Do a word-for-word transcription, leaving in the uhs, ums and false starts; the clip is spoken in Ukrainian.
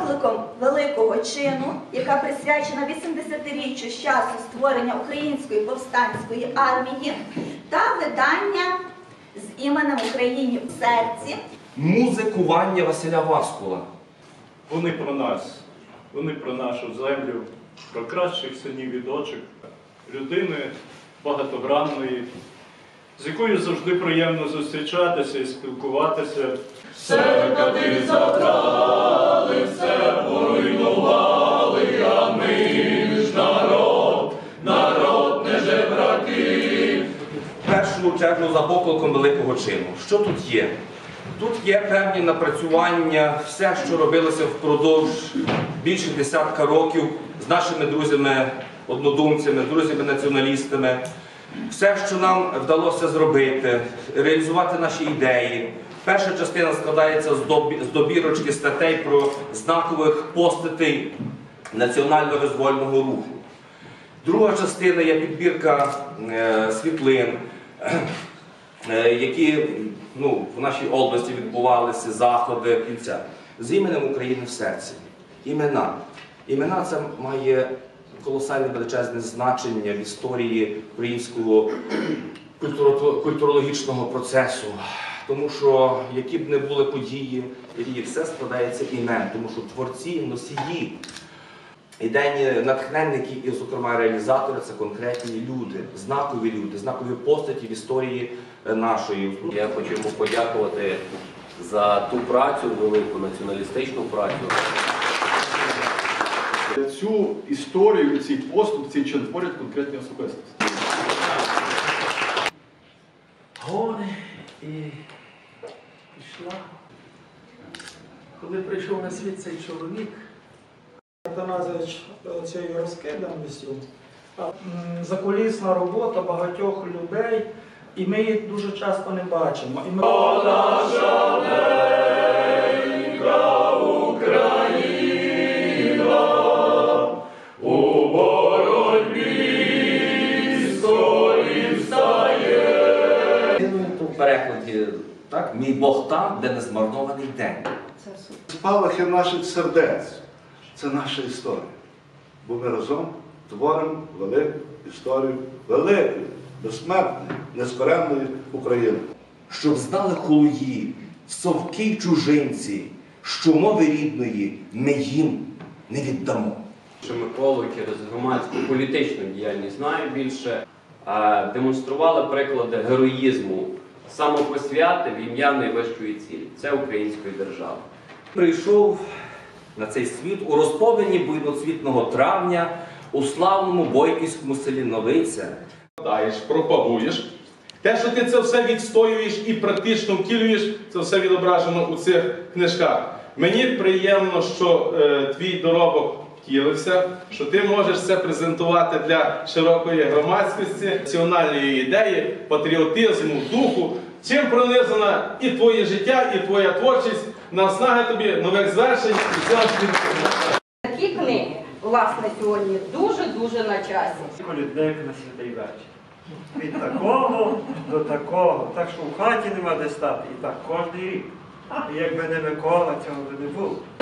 покликом великого чину, яка присвячена вісімдесятиріччю з часу створення Української повстанської армії, та видання з іменем України в серці. Музикування Василя Васкула. Вони про нас, вони про нашу землю, про кращих синів і дочок, людини багатогранної, з якою завжди приємно зустрічатися і спілкуватися. Все кати забрали, все поруйнували, а ми ж народ, народ не жебраки. В першу чергу за покликом великого чину. Що тут є? Тут є певні напрацювання, все, що робилося впродовж більше десятка років з нашими друзями-однодумцями, друзями-націоналістами. Все, що нам вдалося зробити, реалізувати наші ідеї. Перша частина складається з добірочки статей про знакових постатей національно-визвольного руху. Друга частина є підбірка е, світлин, е, які ну, в нашій області відбувалися заходи кінця. З іменем України в серці. Імена. Імена це має колосальне величезне значення в історії українського культурологічного процесу. Тому що, які б не були події, все складається імен, тому що творці, носії, ідейні натхненники і, зокрема, реалізатори – це конкретні люди, знакові люди, знакові постаті в історії нашої. Я хочу йому подякувати за ту працю, велику націоналістичну працю. Цю історію, цей поступ, цей чин творять конкретні особистості. Гони і пішла. Коли прийшов на світ цей чоловік, Атаназович цією розкиданістю, закулісна робота багатьох людей, і ми їх дуже часто не бачимо. І ми... О, наша ненька Україна, у боротьбі столі встає. В перекладі, так, «Мій Бог там, де не змарнований день». Спалахи наших сердець – це наша історія. Бо ми разом творимо велику історію великої, безсмертної, нескоренної України. Щоб знали холуї, совки й чужинці, що мови рідної ми їм не віддамо. Що Миколу через громадську політичну діяльність знаю більше, демонстрували приклади героїзму, самопосвяти в ім'я найвищої цілі – це української держави. Прийшов на цей світ у розповіді буйноцвітного травня у славному бойківському селі Новиця. Даєш, пропагуєш. Те, що ти це все відстоюєш і практично втілюєш, це все відображено у цих книжках. Мені приємно, що е, твій доробок втілився, що ти можеш це презентувати для широкої громадськості, національної ідеї, патріотизму, духу, чим пронизана і твоє життя, і твоя творчість. Наснаги тобі нових звершень і завжди. Такі книги, власне, сьогодні дуже-дуже на часі. Колідник на святий вечір. Від такого до такого. Так що в хаті нема де стати. І так кожен рік. І якби не Микола, цього би не було.